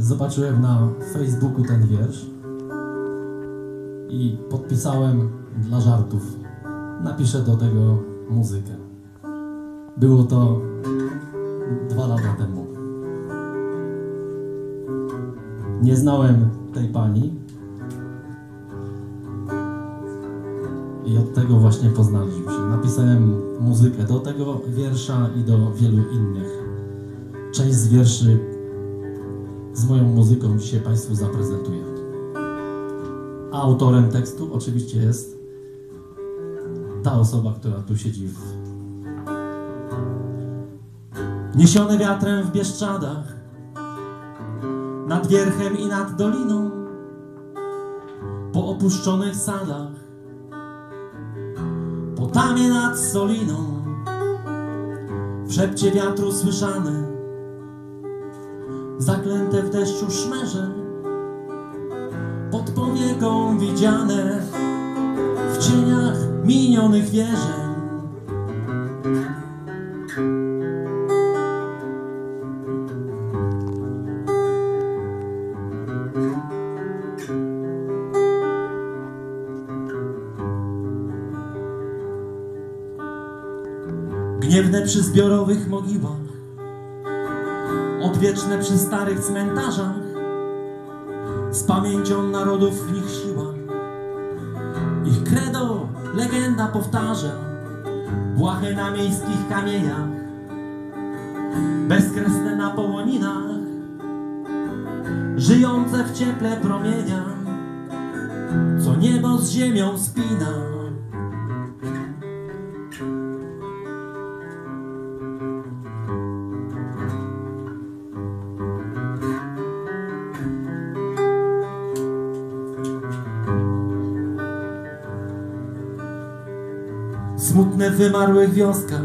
zobaczyłem na Facebooku ten wiersz i podpisałem dla żartów. Napiszę do tego muzykę. Było to 2 lata temu. Nie znałem tej pani i od tego właśnie poznaliśmy się. Napisałem muzykę do tego wiersza i do wielu innych. Część z wierszy z moją muzyką dzisiaj Państwu zaprezentuję. A autorem tekstu oczywiście jest ta osoba, która tu siedzi Niesione wiatrem w Bieszczadach, nad wierchem i nad doliną, po opuszczonych sadach, po tamie nad Soliną, w szepcie wiatru słyszane, zaklęte w deszczu szmerze, pod powiegą widziane, w cieniach minionych wierzeń. Gniewne przy zbiorowych mogiłach, odwieczne przy starych cmentarzach, z pamięcią narodów w nich siła. Ich credo legenda powtarza, błahe na miejskich kamieniach, bezkresne na połoninach, żyjące w cieple promienia, co niebo z ziemią spina. Smutne w wymarłych wioskach,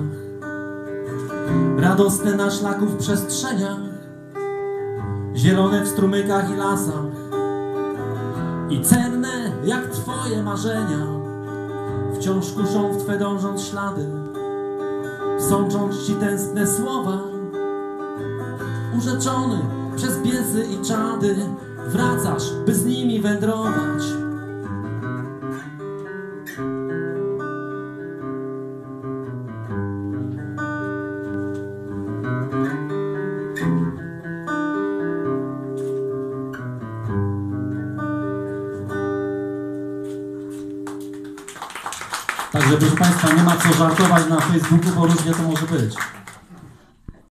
radosne na szlaków przestrzeniach, zielone w strumykach i lasach i cenne jak Twoje marzenia, wciąż kuszą w Twe dążąc ślady, sącząc Ci tęskne słowa. Urzeczony przez biesy i czady, wracasz, by z nimi wędrować. Także proszę Państwa, nie ma co żartować na Facebooku, bo różnie to może być.